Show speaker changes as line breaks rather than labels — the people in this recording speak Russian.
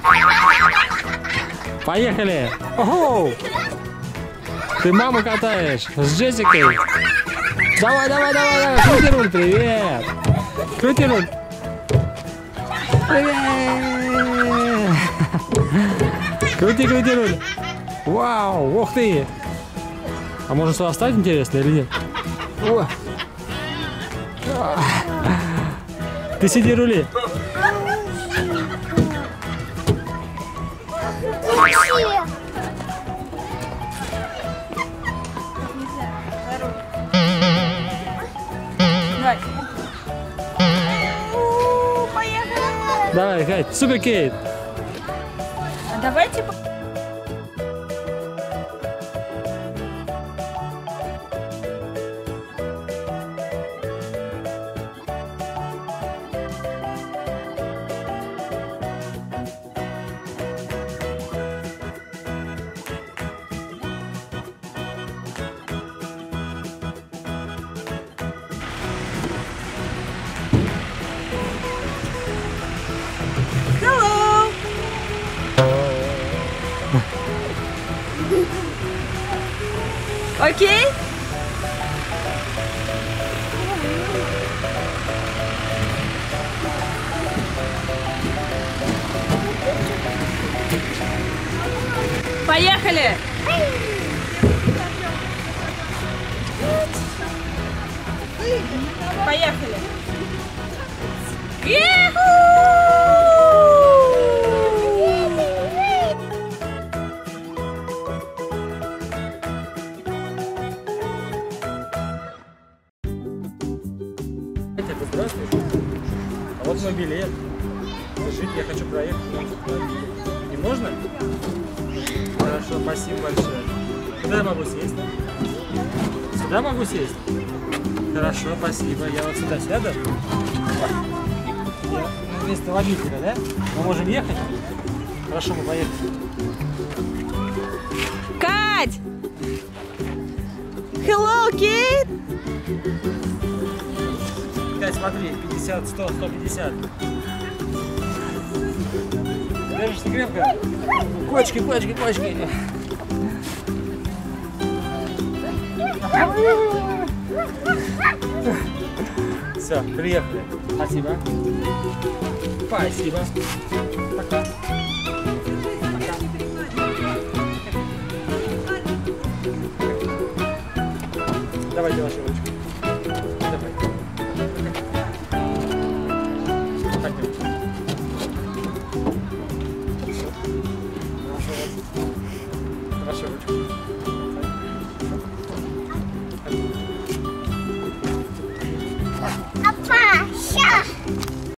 Поехали! Ого! Ты маму катаешь с Джессикой. Давай, давай, давай, давай. Крути руль, привет. Крути руль. Привет. Крути, крути руль. Вау, ух ты. А может сюда встать, интересно, или нет? О. Ты сиди рули. Давай, Кать, супер Кейт.
А давайте. Hello. Окей? Поехали! Поехали!
Здравствуйте. А вот мой билет. Скажите, я хочу проехать. Не можно? Хорошо, спасибо большое. Куда я могу сесть? Сюда могу сесть? Хорошо, спасибо. Я вот сюда сяду. Я вместо водителя, да? Мы можем ехать? Хорошо, мы поехали.
Кать! Hello, Kate!
Кать, смотри, 50, 100, 150. Держишься крепко? Кочки, кочки, кочки. Все, приехали. Спасибо. Спасибо. Пока. Пока. Давайте вашу ручку. Давай. Пойдем. Вашу ручку. Пойдем.